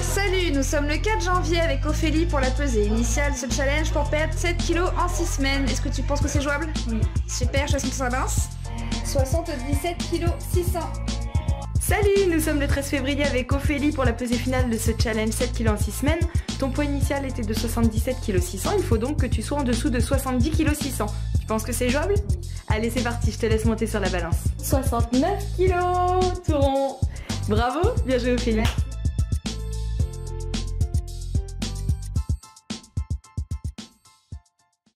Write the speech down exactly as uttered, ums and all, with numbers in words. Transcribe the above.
Salut, nous sommes le quatre janvier avec Ophélie pour la pesée initiale. Ce challenge pour perdre sept kilos en six semaines. Est-ce que tu penses que c'est jouable? Oui. Super, je suis sur la balance. soixante-dix-sept kilos six cents. Salut, nous sommes le treize février avec Ophélie pour la pesée finale de ce challenge sept kilos en six semaines. Ton poids initial était de soixante-dix-sept kilos six cents, il faut donc que tu sois en dessous de soixante-dix kilos six cents. Tu penses que c'est jouable? Allez, c'est parti, je te laisse monter sur la balance. soixante-neuf kilos, tout rond. Bravo, bien joué Ophélie.